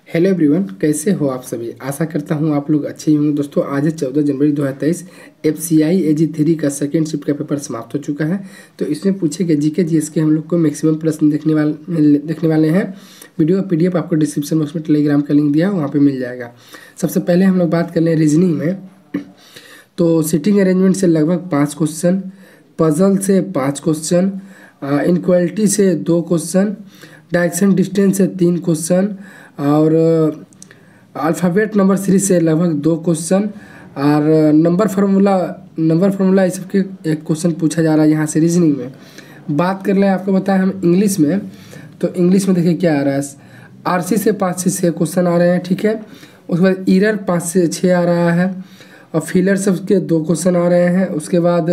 Hello everyone, कैसे हो आप सभी। आशा करता हूँ आप लोग अच्छे ही होंगे। दोस्तों आज है 14 जनवरी 2023। FCI AG3 का सेकेंड शिफ्ट का पेपर समाप्त हो चुका है। तो इसमें पूछे गए जीके जीएस के हम लोग को मैक्सिमम प्रश्न देखने वाले हैं। वीडियो का PDF आपको डिस्क्रिप्शन बॉक्स में टेलीग्राम का लिंक दिया, वहाँ पर मिल जाएगा। सबसे पहले हम लोग बात कर लें रीजनिंग में। तो सिटिंग अरेंजमेंट से लगभग 5 क्वेश्चन, पजल से 5 क्वेश्चन, इनक्वालिटी से 2 क्वेश्चन, डायरेक्शन डिस्टेंस से 3 क्वेश्चन और अल्फ़ाबेट नंबर सीरीज से लगभग 2 क्वेश्चन और नंबर फार्मूला इस सब के 1 क्वेश्चन पूछा जा रहा है यहाँ से रीजनिंग में। बात कर लें, आपको बताया हम इंग्लिश में। तो इंग्लिश में देखिए क्या आ रहा है। RC से 5 से 6 क्वेश्चन आ रहे हैं, ठीक है। उसके बाद ईरर 5 से 6 आ रहा है और फिलर सब के 2 क्वेश्चन आ रहे हैं। उसके बाद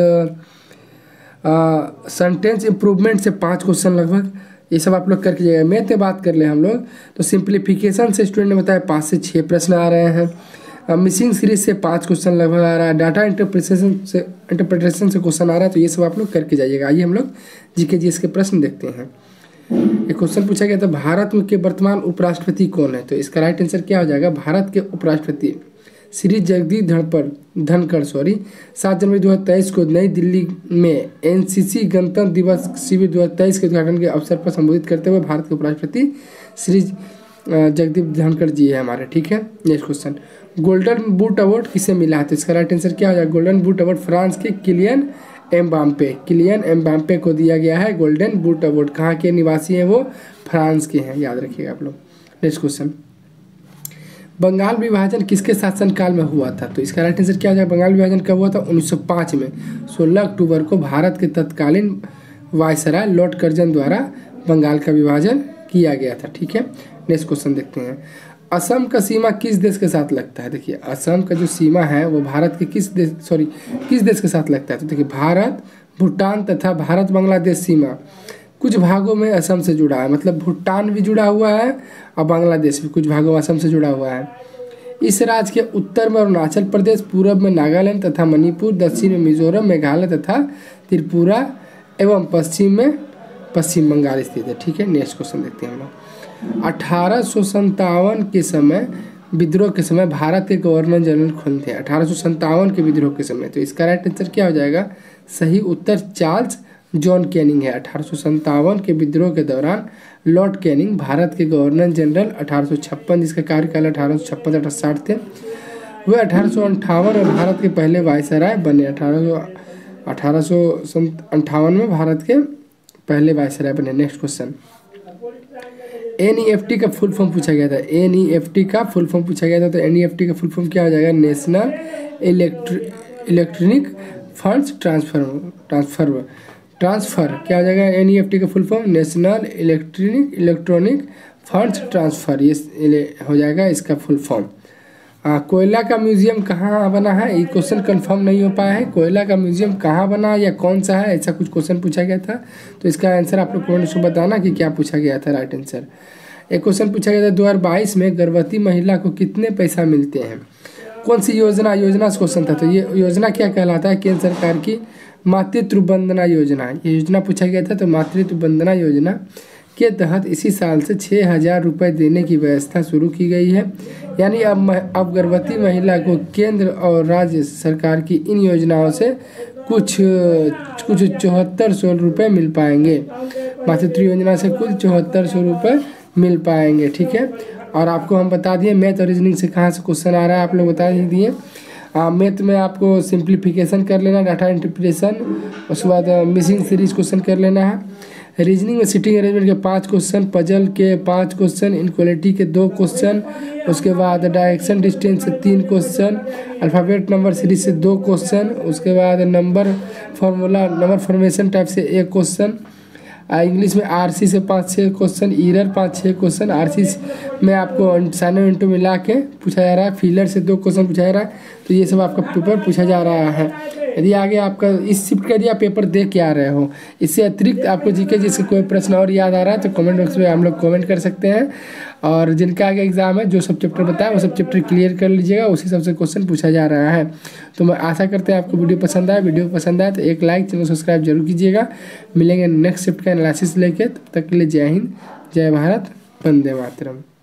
सेंटेंस इम्प्रूवमेंट से 5 क्वेश्चन लगभग, ये सब आप लोग करके जाइएगा। मैथ में बात कर ले हम लोग, तो सिंप्लीफिकेशन से स्टूडेंट ने बताया 5 से 6 प्रश्न आ रहे हैं। मिसिंग सीरीज से 5 क्वेश्चन लगभग आ रहा है। डाटा इंटरप्रिटेशन से क्वेश्चन आ रहा है। तो ये सब आप लोग करके जाइएगा। आइए हम लोग जीके जीएस के प्रश्न देखते हैं। एक क्वेश्चन पूछा गया था, भारत के वर्तमान उपराष्ट्रपति कौन है। तो इसका राइट आंसर क्या हो जाएगा, भारत के उपराष्ट्रपति श्री जगदीप धनखड़ 7 जनवरी 2023 को नई दिल्ली में NCC गणतंत्र दिवस शिविर 2023 के उद्घाटन के अवसर पर संबोधित करते हुए भारत के उपराष्ट्रपति श्री जगदीप धनखड़ जी है हमारे, ठीक है। Next question, golden boot award किसे मिला है। तो इसका राइट आंसर क्या हो जाएगा, गोल्डन बूट अवार्ड फ्रांस के किलियन एम्बाप्पे को दिया गया है। गोल्डन बूट अवार्ड कहाँ के निवासी हैं, वो फ्रांस के हैं, याद रखिएगा आप लोग। नेक्स्ट क्वेश्चन, बंगाल विभाजन किसके शासनकाल में हुआ था। तो इसका राइट आंसर क्या हो जाएगा, बंगाल विभाजन कब हुआ था, 1905 में। 16 अक्टूबर को भारत के तत्कालीन वायसराय लॉर्ड कर्जन द्वारा बंगाल का विभाजन किया गया था, ठीक है। नेक्स्ट क्वेश्चन देखते हैं, असम का सीमा किस देश के साथ लगता है। देखिए असम का जो सीमा है वो भारत के किस देश के साथ लगता है। तो देखिए भारत, भूटान तथा भारत बांग्लादेश सीमा कुछ भागों में असम से जुड़ा है, मतलब भूटान भी जुड़ा हुआ है और बांग्लादेश भी कुछ भागों में असम से जुड़ा हुआ है। इस राज्य के उत्तर में अरुणाचल प्रदेश, पूर्व में नागालैंड तथा मणिपुर, दक्षिण में मिजोरम, मेघालय तथा त्रिपुरा एवं पश्चिम में पश्चिम बंगाल स्थित है, ठीक है। नेक्स्ट क्वेश्चन देखते हैं हम लोग। 1857 के समय विद्रोह के समय भारत के गवर्नर जनरल कौन थे। 1857 के विद्रोह के समय। तो इसका राइट आंसर क्या हो जाएगा, सही उत्तर चार्ल्स जॉन कैनिंग है। 1857 के विद्रोह के दौरान लॉर्ड कैनिंग भारत के गवर्नर जनरल 1856, जिसका कार्यकाल 1856-1860 थे, वे 1858 में भारत के पहले वायसराय बने। 1858 में भारत के पहले वायसराय बने। नेक्स्ट क्वेश्चन, NEFT का फुल फॉर्म पूछा गया था। NEFT का फुल फॉर्म पूछा गया था। तो NEFT का फुल फॉर्म क्या हो जाएगा, नेशनल इलेक्ट्रॉनिक फंड्स ट्रांसफर क्या हो जाएगा, NEFT का full form national electronic funds transfer, ये हो जाएगा इसका फुल फॉर्म। कोयला का म्यूजियम कहाँ बना है, ये क्वेश्चन कंफर्म नहीं हो पाया है। कोयला का म्यूजियम कहाँ बना या कौन सा है, ऐसा कुछ क्वेश्चन पूछा गया था। तो इसका आंसर आप लोग कमेंट में बताना कि क्या पूछा गया था राइट आंसर। एक क्वेश्चन पूछा गया था, 2022 में गर्भवती महिला को कितने पैसा मिलते हैं। कौन सी योजना से क्वेश्चन था। तो ये योजना क्या कहलाता है, केंद्र सरकार की मातृत्व वंदना योजना, ये योजना पूछा गया था। तो मातृत्व वंदना योजना के तहत इसी साल से 6,000 रुपये देने की व्यवस्था शुरू की गई है। यानी अब गर्भवती महिला को केंद्र और राज्य सरकार की इन योजनाओं से कुछ 7400 रुपये मिल पाएंगे। मातृत्व योजना से कुल 7400 रुपये मिल पाएंगे, ठीक है। और आपको हम बता दिए मैथ और रीजनिंग से कहाँ से क्वेश्चन आ रहा है, आप लोग बता ही दिए। मैथ में आपको सिंप्लीफिकेशन कर लेना, डाटा इंटरप्रिटेशन, उसके बाद मिसिंग सीरीज क्वेश्चन कर लेना है। रीजनिंग में सिटिंग अरेंजमेंट के 5 क्वेश्चन, पजल के 5 क्वेश्चन, इनक्वालिटी के 2 क्वेश्चन, उसके बाद डायरेक्शन डिस्टेंस से 3 क्वेश्चन, अल्फ़ाबेट नंबर सीरीज से 2 क्वेश्चन, उसके बाद नंबर फॉर्मेशन टाइप से 1 क्वेश्चन, इंग्लिश में RC से 5-6 क्वेश्चन, ईरर 5-6 क्वेश्चन, RC में आपको असाइनमेंट मिला के पूछा जा रहा है, फिलर से 2 क्वेश्चन पूछा जा रहा है। तो ये सब आपका पेपर पूछा जा रहा है। यदि आगे आपका इस शिफ्ट का यदि आप पेपर देख के आ रहे हो, इससे अतिरिक्त आपको जीके जिससे कोई प्रश्न और याद आ रहा है तो कमेंट बॉक्स में हम लोग कमेंट कर सकते हैं। और जिनका आगे एग्जाम है, जो सब चैप्टर बताया वो सब चैप्टर क्लियर कर लीजिएगा, उसी सबसे क्वेश्चन पूछा जा रहा है। तो मैं आशा करते हैं आपको वीडियो पसंद आए तो एक लाइक, चैनल सब्सक्राइब जरूर कीजिएगा। मिलेंगे नेक्स्ट शिफ्ट का एनालिसिस लेके, तब तक के लिए जय हिंद, जय भारत, वंदे मातरम।